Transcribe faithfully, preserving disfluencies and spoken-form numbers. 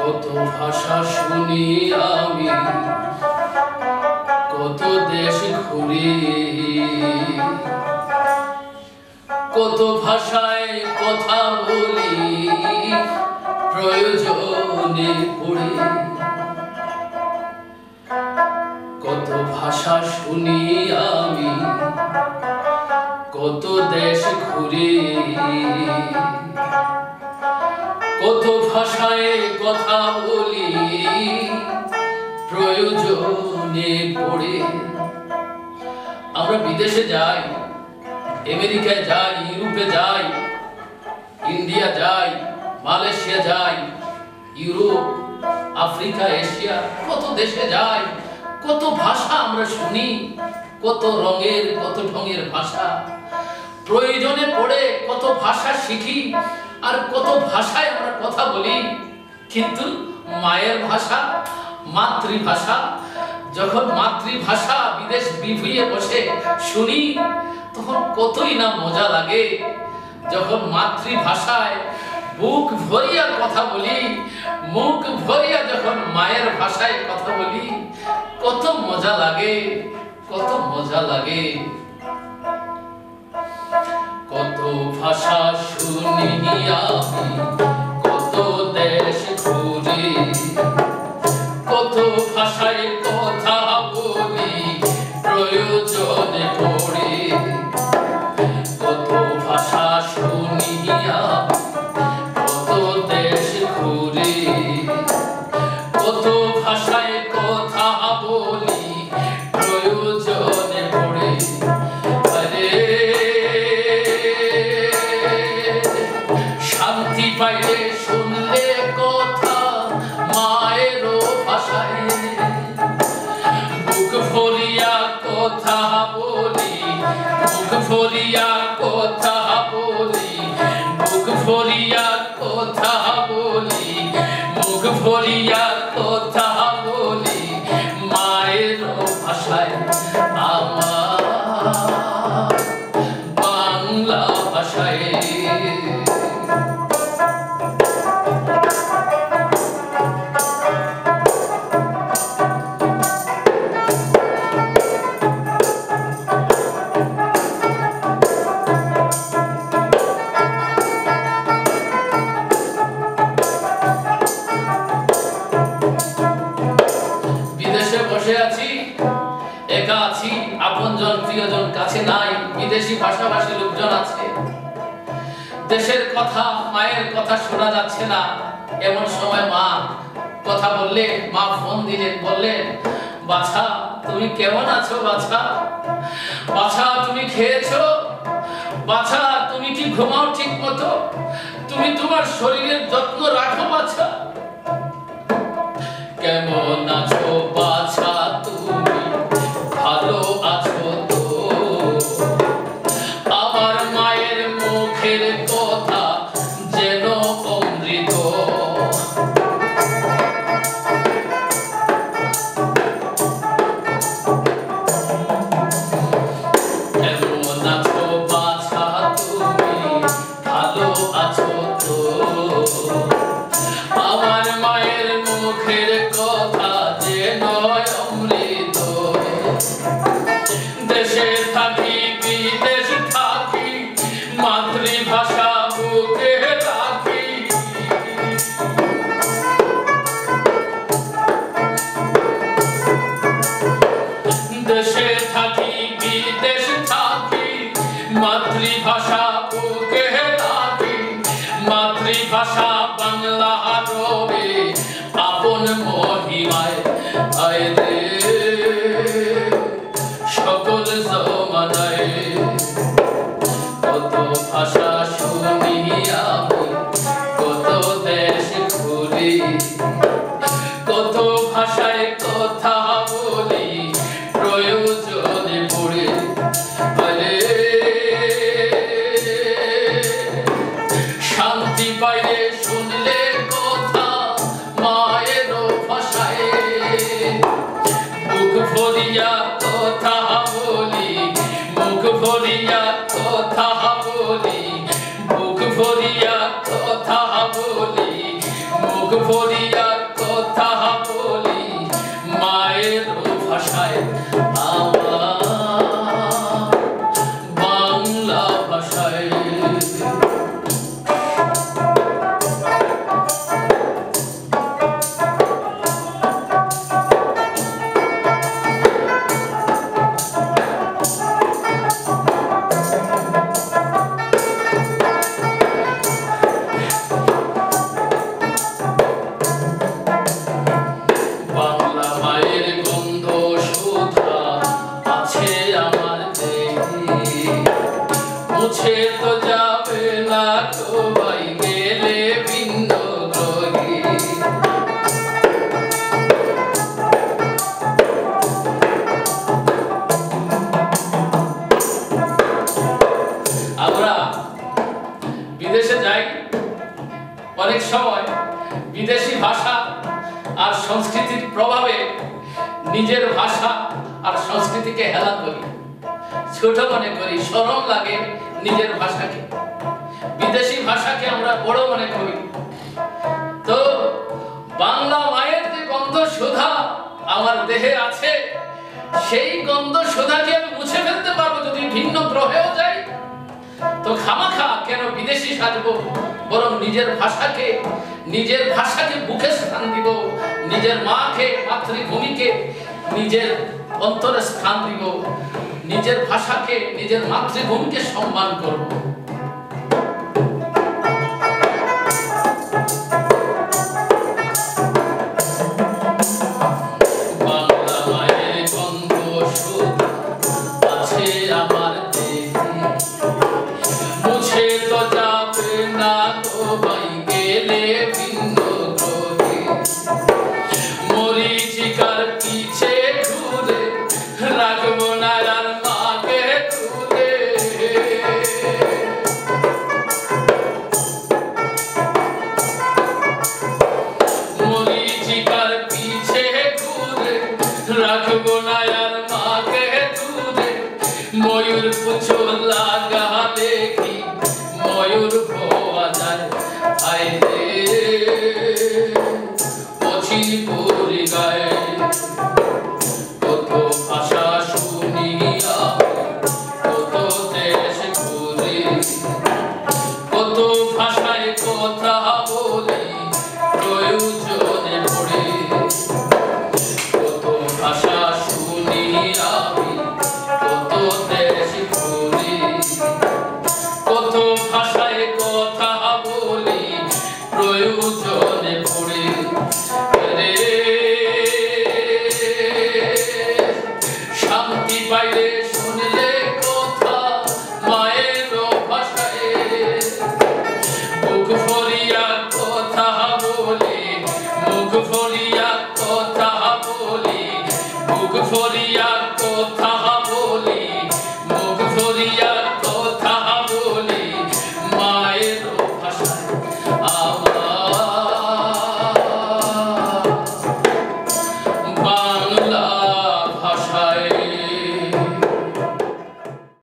কত ভাষা শুনি আমি, কত দেশ ঘুরি, কত ভাষায় কথা বলি, প্রয়োজনে পড়ি। কত ভাষা শুনি আমি, কত দেশ ঘুরি, কত ভাষায় কথা বলি, প্রয়োজনে পড়ে। আমরা বিদেশে যাই, আমেরিকায় যাই, ইউরোপে যাই, ইন্ডিয়া যাই, মালয়েশিয়া যাই, ইউরোপ, আফ্রিকা, এশিয়া, কত দেশে যাই, কত ভাষা আমরা শুনি, কত রঙের কত ঢঙের ভাষা। প্রয়োজনে পড়ে কত ভাষা শিখি, আর কত ভাষায় আমরা কথা বলি। কিন্তু মায়ের ভাষা, মাতৃভাষা, যখন মাতৃভাষা বিদেশ বিভুঁইয়ে বসে শুনি, তখন কতই না মজা লাগে। যখন মাতৃভাষায় বুক ভরিয়া কথা বলি, মুখ ভরিয়া যখন মায়ের ভাষায় কথা বলি, কত মজা লাগে, কত মজা লাগে। কত ভাষা শুনি আমি, কত দেশ ঘুরি, কত ভাষায় কথা বলি, প্রয়োজনে পড়ে। কত ভাষা শুনি আমি, কত দেশ ঘুরি, কত ভাষায় কথা বলি, প্রয়োজনে পড়ে। আরে শান্তি পাইলে শুনলে কথা মায়েরও ভাষায়, বুক ভরিয়া কথা বলি, বুক ভরিয়া কথা বলি, বুক ভরিয়া কথা বলি, মুখ ভরিয়া কথা বলি, মায়েরও ভাষায়, আমার বাংলা ভাষায়। বিদেশে বসে আছি, একা আছি, আপনজন প্রিয়জন কাছে নাই, বিদেশি ভাষাভাষী লোকজন আছে। দেশের কথা, মায়ের কথা শোনা যাচ্ছে না। এমন সময় মা কথা বললে, মা ফোন দিলেন, বললেন, বাছা তুমি কেমন আছো? বাছা বাছা তুমি খেয়েছো? বাছা তুমি কি ঘুমাও ঠিক মতো? তুমি তোমার শরীরের যত্ন রাখো বাছা? কেমন আছো বাছা তুমি? ভালো আছো তো? আমার মায়ের মুখের কথা যেন অমৃত। কেমন আছো বাছা তুমি? ভালো আছো তো? আমার মায়ের মুখের কথা যেন অমৃত। দেশে থাকি বিদেশ থাকি, মাতৃভাষা বুকে রাখি। দেশে থাকি বিদেশ থাকি, মাতৃভাষা বুকে রাখি। মাতৃভাষা বাংলা রবে আপন মহিমায়। আয় রে সকল জমানায়, কত ভাষা শুনি আমি, কত দেশ ঘুরি, কত ভাষায় কথা বলি, প্রয়োজনে পড়ে। আরে শান্তি পাইলে শুনলে কথা মায়েরও ভাষায়, মুখ ভরিয়া কথা বলি, মুখ ভরিয়া কথা বলি, মুখ ভরিয়া কথা বলি, মুখ ভরিয়া বিদেশি ভাষা আর সংস্কৃতির প্রভাবে নিজের ভাষা আর সংস্কৃতিকে হেলা করি, ছোট মনে করি, শরম লাগে নিজের ভাষাকে, বিদেশি ভাষাকে আমরা বড় মনে করি। তো বাংলা মায়ের যে গন্ধ সুধা আমার দেহে আছে, সেই গন্ধ সুধাকে আমি মুছে ফেলতে পারবো যদি ভিন্ন গ্রহেও যাই। তো খামাখা কেন বিদেশি সাজবো, বরং নিজের ভাষাকে নিজের ভাষাকে বুকে স্থান দিব, নিজের মাকে মাতৃভূমিকে নিজের অন্তরে স্থান দিব, নিজের ভাষাকে নিজের মাতৃভূমিকে সম্মান করব। বাংলা মায়ের গন্ধ সুধা আছে আমার দেহে, মুছে তো যাবে না তো ভাই গেলে ভিন্ন গ্রহে। মরীচিকার পিছে ঘুরে রাখবো না আর মাকে দূরে। মরীচিকার পিছে ঘুরে রাখবো না আর মাকে দূরে। ময়ূর পুছো লাগা দেখি ময়ূর হওয়া যায়, আয় রে পশ্চিম পুরি গায়ে। কত ভাষা শুনিয়া কত দেশ ঘুরে, কত ভাষায় কথা বলি প্রয়োজনে পড়ে। কত ভাষা শুনিয়া কত দেশ ঘুরে, কত ভাষায় কথা বলি প্রয়োজনে পড়ে। রে শান্তি পাইলে শুনলে কথা মায়ের ভাষায়, মুখ ভরিয়া কথা বলি, মুখ ভরিয়া কথা বলি, মুখ ভরিয়া কথা